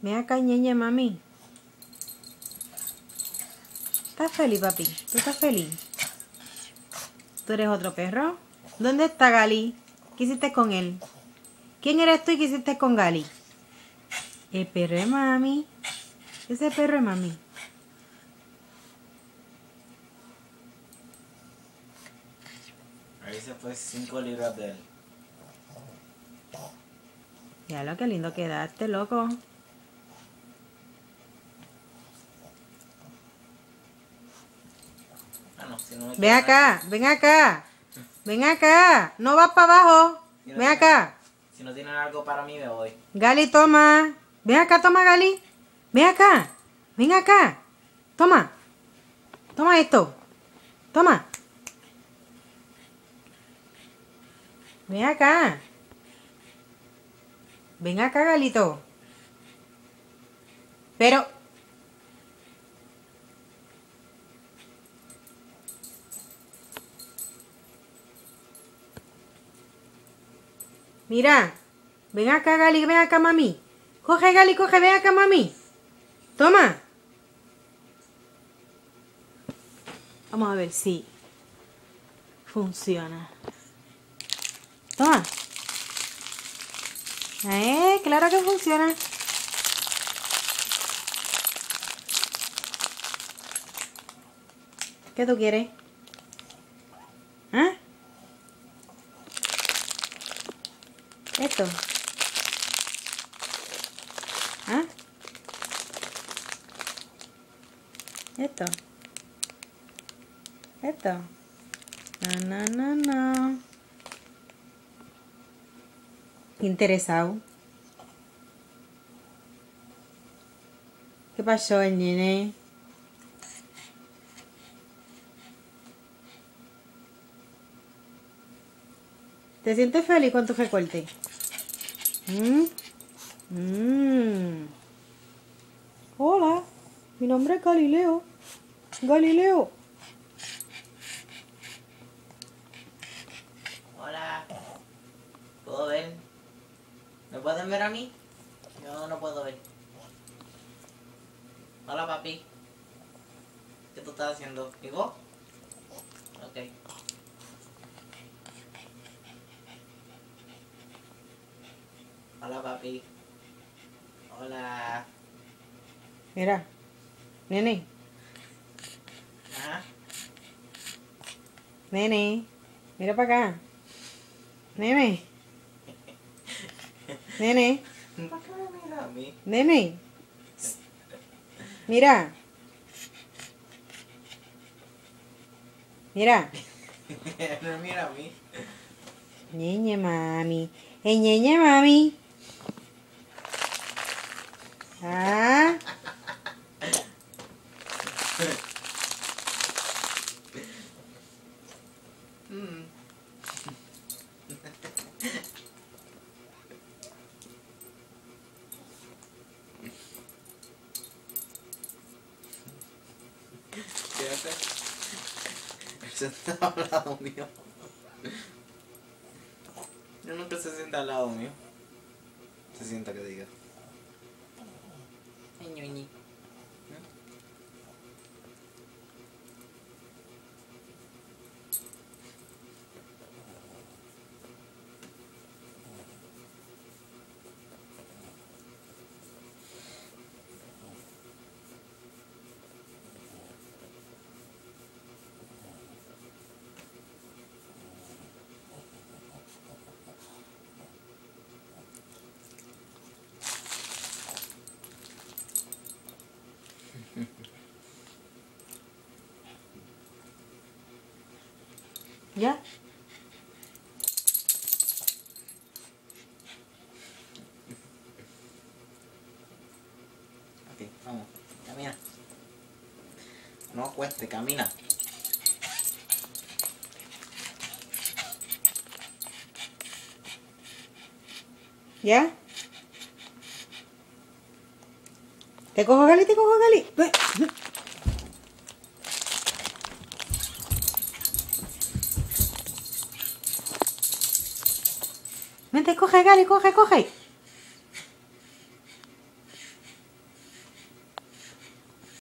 Ven acá, ñeñe, mami. ¿Estás feliz, papi? ¿Tú estás feliz? ¿Tú eres otro perro? ¿Dónde está Gali? ¿Qué hiciste con él? ¿Quién eres tú y qué hiciste con Gali? El perro de mami. Ese perro de mami. Ahí se fue 5 libras de él. Ya lo que lindo quedaste, loco. Bueno, si no me Ven quieren acá, aquí- ven acá. Ven acá. No vas para abajo. si no Ven tienen- acá. Si no tienen algo para mí, me voy. Gali, toma. Ven acá, toma, Gali. Ven acá. Ven acá. Toma. Toma esto. Toma. Ven acá. Ven acá, Galito. Pero... Mira. Ven acá, Gali. Ven acá, mami. Coge, Gali, coge. Ven acá, mami. Toma. Vamos a ver si funciona. Toma. Claro que funciona. ¿Qué tú quieres? ¿Ah? Esto. ¿Ah? Esto. Esto. No, no, no, no. Interesado. ¿Qué pasó, el nene? ¿Te sientes feliz con tu recorte? Hola, mi nombre es Galileo. Galileo. Hola. ¿Puedo ver? ¿Me pueden ver a mí? Yo no puedo ver. Hola, papi. ¿Qué tú estás haciendo? ¿Y vos? Ok. Hola, papi. Hola. Mira, nene, Ajá. nene, mira para acá. Nene, nene, ¿Por qué me mira a mí? nene. Mira. Mira. No me mira a mí. Ñeñe mami. Ñeñe mami. Ah. Mm. Fíjate. Él se está al lado mío. Yo nunca se sienta al lado mío. Se sienta que diga. Ay, ñoñi. ¿Ya? Ok, vamos. Camina. No cueste, camina. ¿Ya? ¿Te cojo, Gali? ¿Te cojo, Gali? Ve. Vente, coge, Gali, coge, coge.